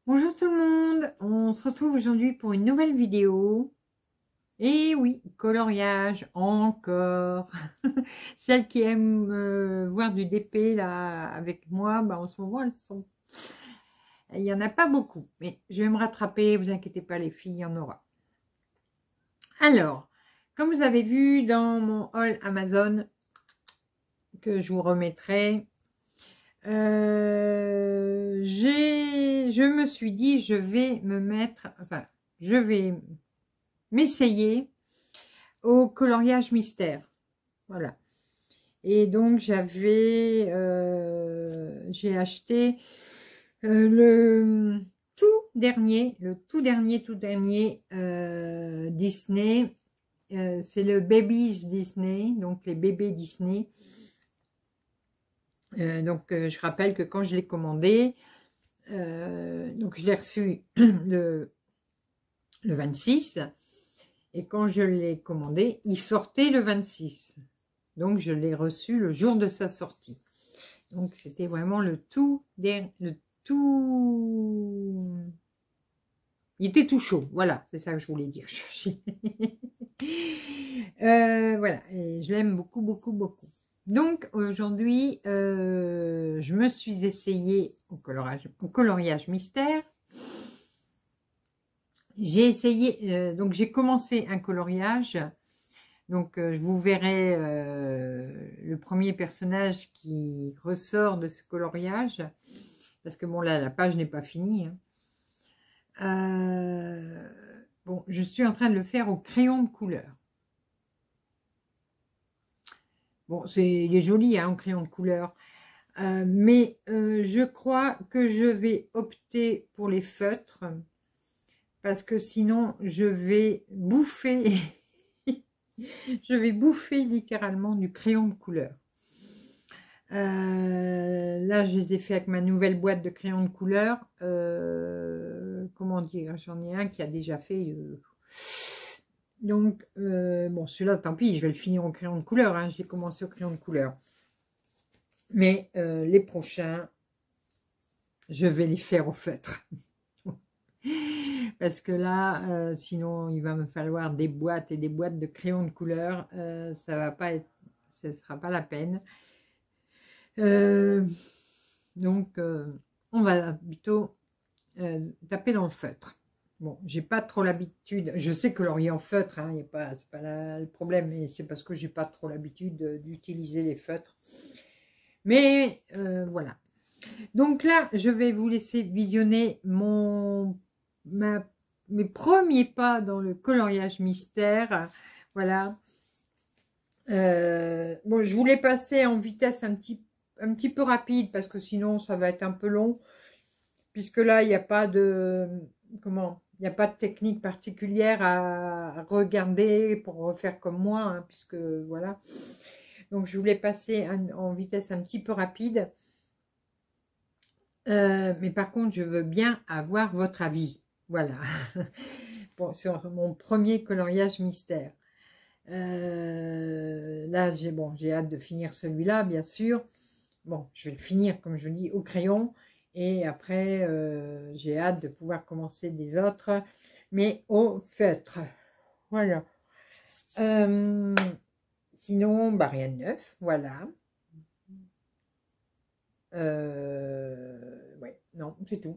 Bonjour tout le monde, on se retrouve aujourd'hui pour une nouvelle vidéo. Et oui, coloriage encore. Celles qui aiment voir du DP là avec moi, bah, en ce moment il y en a pas beaucoup. Mais je vais me rattraper, vous inquiétez pas les filles, il y en aura. Alors, comme vous avez vu dans mon haul Amazon, que je vous remettrai, je me suis dit je vais me mettre, enfin je vais m'essayer au coloriage mystère. Voilà. Et donc j'ai acheté le tout dernier Disney. C'est le Babies Disney, donc les bébés Disney. Je rappelle que quand je l'ai commandé, donc je l'ai reçu le 26, et quand je l'ai commandé, il sortait le 26. Donc je l'ai reçu le jour de sa sortie. Donc c'était vraiment le tout. Il était tout chaud, voilà, c'est ça que je voulais dire. Voilà, et je l'aime beaucoup, beaucoup, beaucoup. Donc aujourd'hui, je me suis essayée au coloriage mystère. J'ai essayé, donc j'ai commencé un coloriage. Donc je vous verrai le premier personnage qui ressort de ce coloriage. Parce que bon là, la page n'est pas finie. Bon, je suis en train de le faire au crayon de couleur. Bon, il est joli hein, au crayon de couleur. Mais je crois que je vais opter pour les feutres. Parce que sinon, je vais bouffer... je vais bouffer littéralement du crayon de couleur. Là, je les ai fait avec ma nouvelle boîte de crayons de couleur. Comment dire, j'en ai un qui a déjà fait... Donc, bon, celui-là, tant pis, je vais le finir au crayon de couleur. Hein, j'ai commencé au crayon de couleur. Mais les prochains, je vais les faire au feutre. Parce que là, sinon, il va me falloir des boîtes et des boîtes de crayons de couleur. Ça va pas être... Ce ne sera pas la peine. Donc, on va plutôt taper dans le feutre. Bon, j'ai pas trop l'habitude. Je sais que l'orient en feutre, hein, c'est pas le problème, mais c'est parce que j'ai pas trop l'habitude d'utiliser les feutres. Mais voilà. Donc là, je vais vous laisser visionner mes premiers pas dans le coloriage mystère. Voilà. Bon, je voulais passer en vitesse un petit peu rapide parce que sinon ça va être un peu long. Puisque là, il n'y a pas de... Comment? Il n'y a pas de technique particulière à regarder pour refaire comme moi, hein, puisque voilà. Donc, je voulais passer en vitesse un petit peu rapide. Mais par contre, je veux bien avoir votre avis. Voilà. Bon, sur mon premier coloriage mystère. Là, j'ai hâte de finir celui-là, bien sûr. Bon, je vais le finir, comme je dis, au crayon. Et après, j'ai hâte de pouvoir commencer des autres, mais au feutre. Voilà. Sinon, bah, rien de neuf. Voilà. Ouais, non, c'est tout.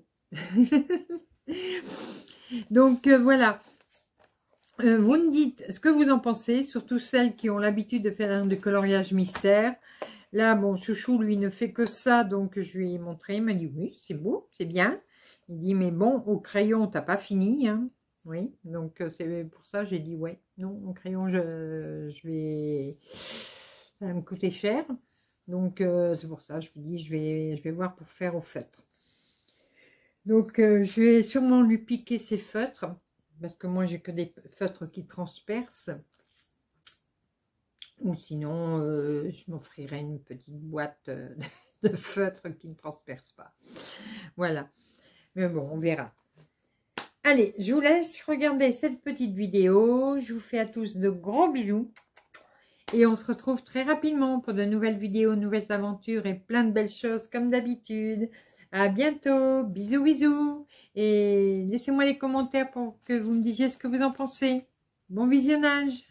Donc, voilà. Vous me dites ce que vous en pensez, surtout celles qui ont l'habitude de faire du coloriage mystère. Là, bon, Chouchou, lui, ne fait que ça, donc je lui ai montré. Il m'a dit, oui, c'est beau, c'est bien. Il dit, mais bon, au crayon, t'as pas fini, hein. Oui, donc c'est pour ça j'ai dit, ouais, non, au crayon, je vais... Ça va me coûter cher. Donc, c'est pour ça, je vous dis, je vais voir pour faire au feutre. Donc, je vais sûrement lui piquer ses feutres, parce que moi, j'ai que des feutres qui transpercent. Ou sinon, je m'offrirai une petite boîte de feutres qui ne transperce pas. Voilà. Mais bon, on verra. Allez, je vous laisse regarder cette petite vidéo. Je vous fais à tous de gros bisous. Et on se retrouve très rapidement pour de nouvelles vidéos, nouvelles aventures et plein de belles choses comme d'habitude. À bientôt. Bisous, bisous. Et laissez-moi les commentaires pour que vous me disiez ce que vous en pensez. Bon visionnage.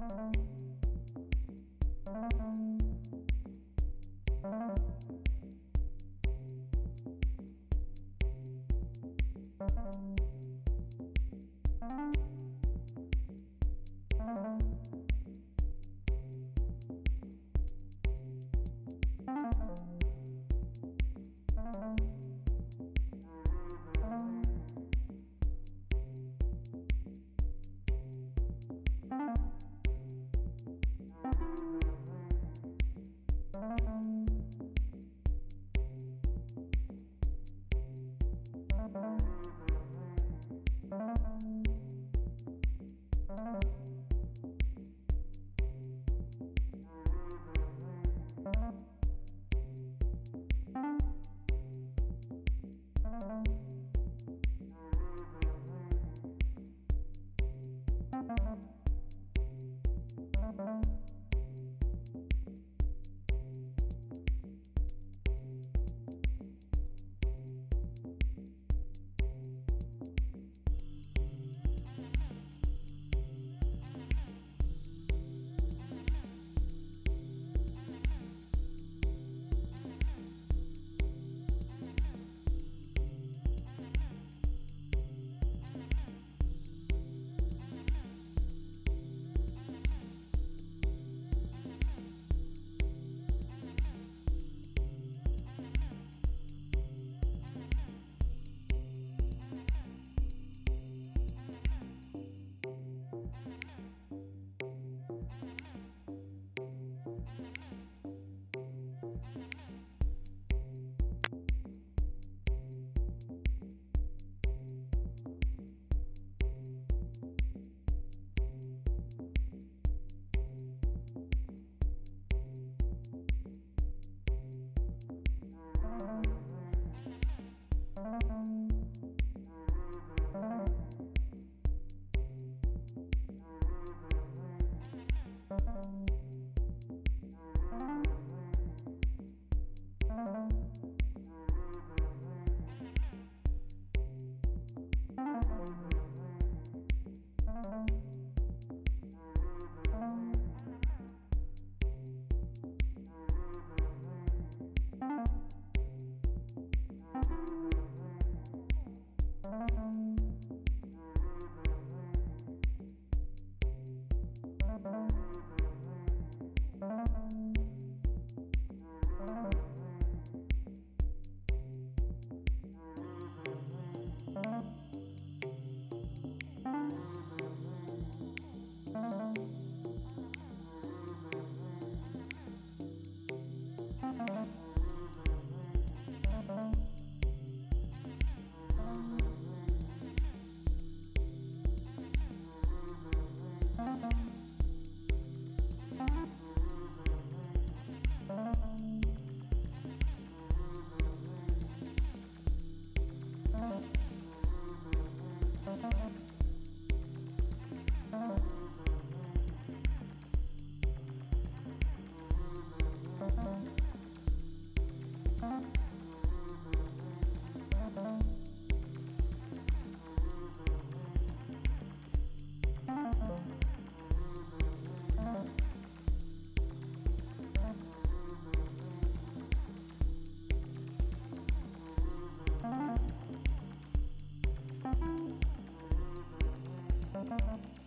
Thank you.